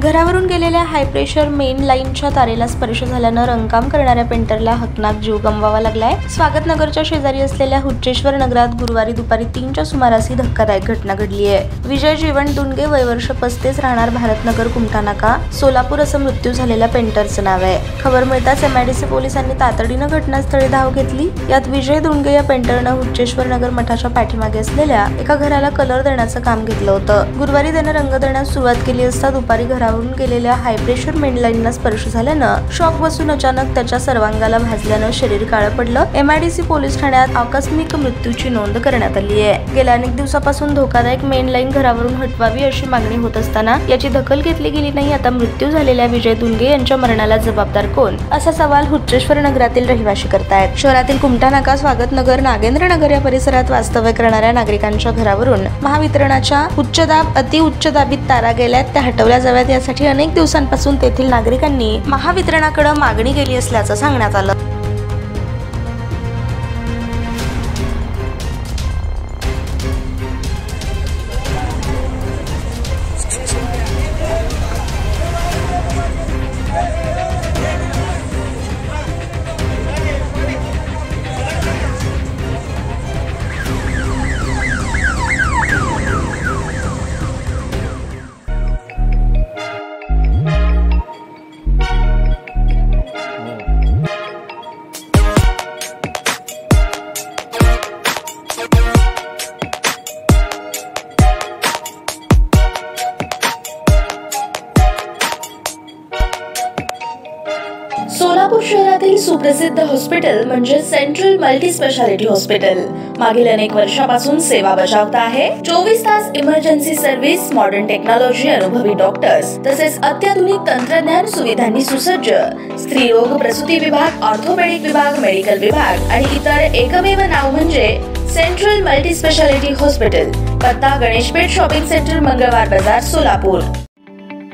घरावरून गेलेल्या high pressure main लाईनच्या तारेला स्पर्श झाल्यानं रंगकाम करणाऱ्या पेंटरला हकनाक जीव गमवावा लागलाय। स्वागत नगरच्या शेजारी असलेल्या हुच्चेश्वर नगरात गुरुवारी दुपारी 3च्या सुमारास ही धक्कादायक घटना घडली आहे। विजय जीवन दुंडगे वय वर्ष 35 राहणार भारतनगर कुमठानाका सोलापूर असं मृत्यू झालेल्या पेंटरचं नाव आहे। खबर मिळताच MIDC पोलिसांनी तातडीनं घटनास्थळी धाव घेतली। यात विजय दुंडगे या पेंटरनं हुच्चेश्वर नगर मठाच्या पाठीमागे असलेल्या एका घराला कलर देण्याचं काम घेतलं होतं। गुरुवारी त्यानं रंग देण्यास सुरुवात केली असता दुपारी घरावरून गेलेल्या हाय प्रेशर मेन लाईनला स्पर्श झाल्यानं शॉक बसून अचानक त्याच्या सर्वांगाला भाजल्यानं शरीर काळं पडलं। MIDC पोलीस ठाण्यात आकस्मिक मृत्यूची नोंद करण्यात आली आहे। गेल्या अनेक दिवसापासून धोकादायक मेन लाईन घरावरून हटवावी अशी मागणी होत असताना याची दखल घेतली गेली नाही। आता मृत्यू झालेल्या विजय दुंडगे यांच्या मरणाला जबाबदार कोण असा सवाल हुच्चेश्वर नगरातील रहिवासी करतायत। शहरातील कुमठानाका, स्वागत नगर, नागेंद्र नगर या परिसरात वास्तव्य करणाऱ्या नागरिकांच्या घरावरून महावितरणाच्या उच्च दाब, अति उच्च दाबित तारा गेल्यात, त्या हटवल्या जाव्यात यासाठी अनेक दिवसांपासून तेथील नागरिकांनी महावितरणाकडे मागणी केली असल्याचं सांगण्यात आलं। सोलापूर शहरातील सुप्रसिद्ध हॉस्पिटल म्हणजे सेंट्रल मल्टी स्पेशालिटी हॉस्पिटल मागील अनेक वर्षापासून सेवा बजावत आहे। 24 तास इमर्जन्सी सर्व्हिस, मॉडर्न टेक्नॉलॉजी, अनुभवी डॉक्टर्स तसेच अत्याधुनिक तंत्रज्ञान सुविधांनी सुसज्ज स्त्रीरोग प्रसूती विभाग, ऑर्थोपेडिक विभाग, मेडिकल विभाग आणि इतर एकमेव नाव म्हणजे सेंट्रल मल्टी स्पेशालिटी हॉस्पिटल। पत्ता गणेशपेठ शॉपिंग सेंटर, मंगळवार बाजार, सोलापूर।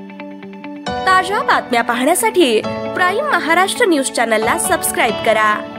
ताज्या बातम्या पाहण्यासाठी प्राईम महाराष्ट्र न्यूज चॅनलला सबस्क्राईब करा।